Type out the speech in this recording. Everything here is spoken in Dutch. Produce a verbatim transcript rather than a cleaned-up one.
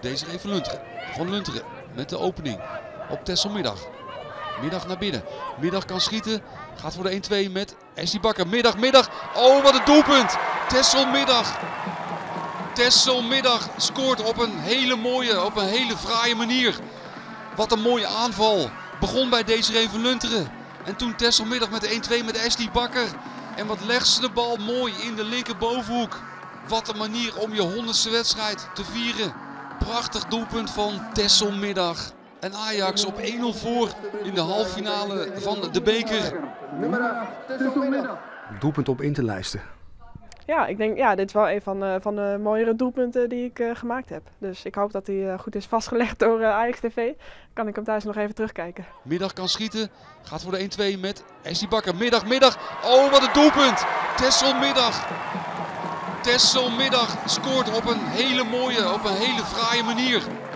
Desiree van Lunteren. Van Lunteren met de opening op Tessel Middag. Middag naar binnen. Middag kan schieten. Gaat voor de een twee met Essie Bakker. Middag, Middag. Oh, wat een doelpunt. Tessel Middag. Tessel Middag scoort op een hele mooie, op een hele fraaie manier. Wat een mooie aanval. Begon bij Desiree van Lunteren. En toen Tessel Middag met de een twee met Essie Bakker. En wat legt ze de bal mooi in de linkerbovenhoek. Wat een manier om je honderdste wedstrijd te vieren. Prachtig doelpunt van Tessel Middag. En Ajax op een nul voor in de halve finale van de beker. Doelpunt op in te lijsten. Ja, ik denk, ja, dit is wel een van, uh, van de mooiere doelpunten die ik uh, gemaakt heb. Dus ik hoop dat hij uh, goed is vastgelegd door uh, Ajax T V. Kan ik hem thuis nog even terugkijken. Middag kan schieten. Gaat voor de een twee met Essie Bakker. Middag, Middag. Oh, wat een doelpunt. Tessel Middag. Tessel Middag scoort op een hele mooie, op een hele fraaie manier.